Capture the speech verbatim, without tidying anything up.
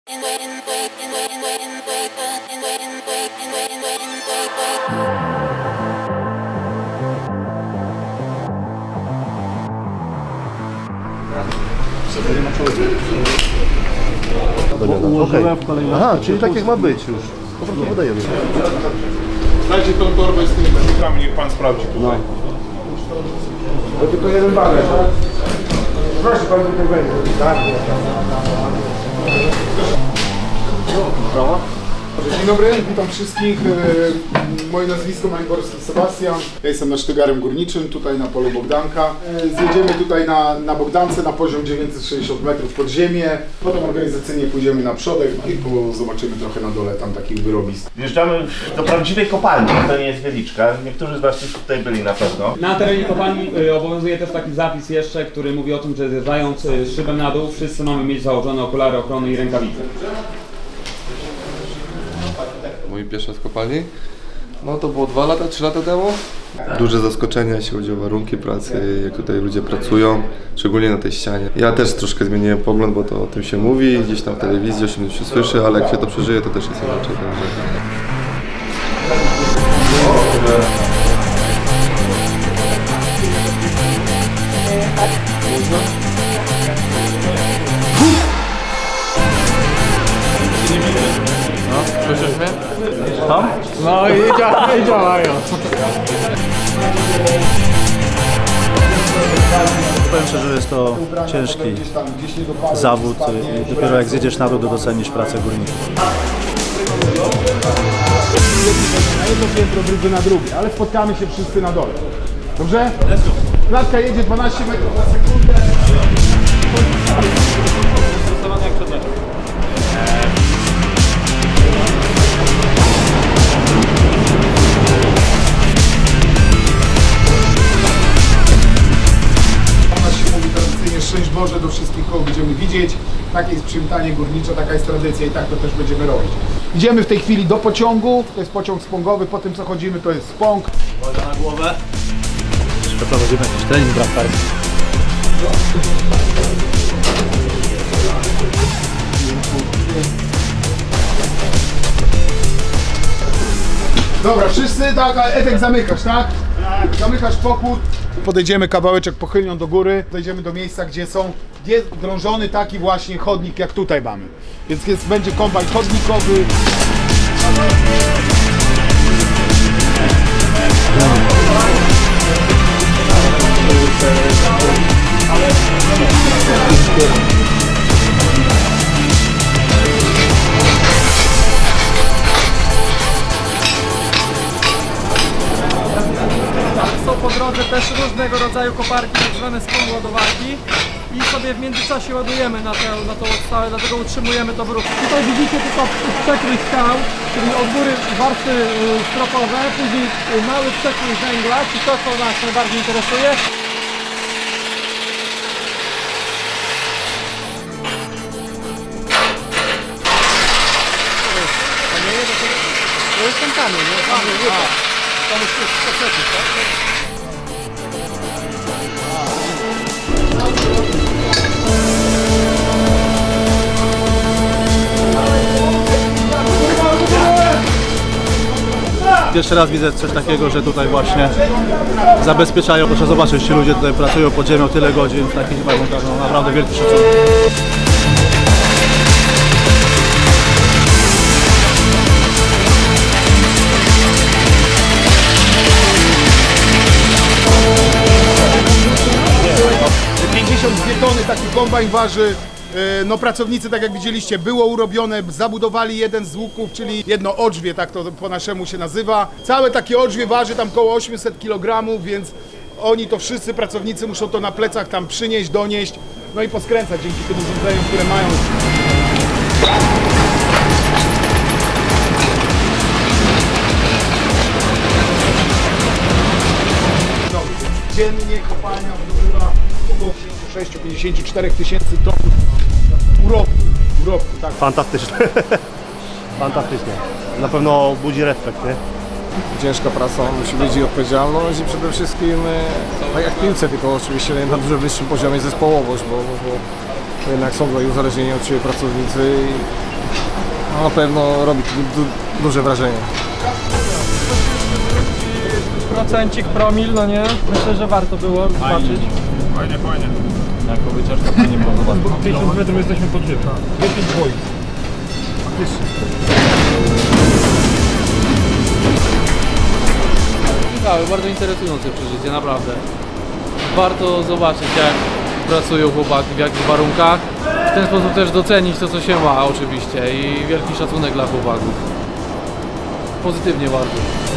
Ułożyłem w kolejności. Aha, czyli tak jak ma być już. Po prostu podajemy. Dajcie tą torbę z tymi metrami, niech pan sprawdzi tutaj. No. To tylko jeden baler, tak? Proszę pan tutaj wejść. Tak? Brawo. Dzień dobry, witam wszystkich. Moje nazwisko Majborski Sebastian. Ja jestem nasztygarem górniczym tutaj na polu Bogdanka. Zjedziemy tutaj na, na Bogdance na poziom dziewięćset sześćdziesiąt metrów pod ziemię. Potem organizacyjnie pójdziemy na przodek i tu zobaczymy trochę na dole tam takich wyrobisk. Wjeżdżamy do prawdziwej kopalni, to nie jest Wieliczka. Niektórzy z was już tutaj byli na pewno. Na terenie kopalni y, obowiązuje też taki zapis jeszcze, który mówi o tym, że zjeżdżając y, szybem na dół wszyscy mamy mieć założone okulary ochrony i rękawice. Mój pierwszy z kopalni? No to było dwa lata, trzy lata temu. Duże zaskoczenie, jeśli chodzi o warunki pracy, jak tutaj ludzie pracują, szczególnie na tej ścianie. Ja też troszkę zmieniłem pogląd, bo to o tym się mówi, gdzieś tam w telewizji, o czym się słyszy, ale jak się to przeżyje, to też jest inaczej. No, słyszysz mnie? Tam? No i, dzia i działają. Powiem szczerze, że jest to ciężki zawód i dopiero jak zjedziesz na dół, to docenisz pracę górników. Na jedno piętro, drugie na drugie, ale spotkamy się wszyscy na dole. Dobrze? Klatka jedzie dwanaście metrów na sekundę. Szczęść Boże do wszystkich, kogo będziemy widzieć. Takie jest przywitanie górnicze, taka jest tradycja i tak to też będziemy robić. Idziemy w tej chwili do pociągu, to jest pociąg spongowy, po tym co chodzimy to jest spong. Uwaga na głowę. Przeprowadzimy jakiś trening bramkarski. Dobra, wszyscy, tak, ale Edek zamykasz, tak? Tak. Zamykasz pokód. Podejdziemy kawałeczek pochylnią do góry, dojdziemy do miejsca, gdzie są, jest drążony taki właśnie chodnik, jak tutaj mamy. Więc jest, będzie kombajn chodnikowy. Są po drodze też różnego rodzaju koparki, tak zwane współładowarki i sobie w międzyczasie ładujemy na, tę, na tą odstawę, dlatego utrzymujemy to w ruchu. Tutaj widzicie tylko przekrój skał, czyli od góry warstwy stropowe, później mały przekrój węgla, czyli to, co nas najbardziej interesuje. To jest ten kamień, nie? Tam jest łypa. Tam jest przekrój, tak? Pierwszy raz widzę coś takiego, że tutaj właśnie zabezpieczają. Proszę zobaczyć, ci ludzie tutaj pracują pod ziemią tyle godzin w takich warunkach, no naprawdę wielki szacunek. pięćdziesiąt dwie tony taki kombajn waży. No pracownicy, tak jak widzieliście, było urobione, zabudowali jeden z łuków, czyli jedno odrzwie, tak to po naszemu się nazywa. Całe takie odrzwie waży tam około osiemset kilogramów, więc oni to wszyscy pracownicy muszą to na plecach tam przynieść, donieść, no i poskręcać dzięki tym urządzeniom, które mają. Dziennie kopalnia wydobywa około pięćdziesiąt sześć do pięćdziesięciu czterech tysięcy ton urobku. urobku tak. Fantastyczne. Fantastycznie. Na pewno budzi respekt, nie? Ciężka praca, musi być i odpowiedzialność i przede wszystkim, tak jak w piłce, tylko oczywiście na dużo wyższym poziomie zespołowość, bo, bo, bo jednak są tutaj uzależnieni od siebie pracownicy i no, na pewno robi to du, du, duże wrażenie. Procencik, promil, no nie? Myślę, że warto było zobaczyć. Fajnie, fajnie. Jako wycieczka fajnie było zobaczyć. tysiąc metrów jesteśmy pod grzybem. dziesięć boisk. Faktycznie. Ciekawe, bardzo interesujące przeżycie, naprawdę. Warto zobaczyć, jak pracują chłopaki, w jakich warunkach. W ten sposób też docenić to, co się ma oczywiście i wielki szacunek dla chłopaków. Pozytywnie bardzo.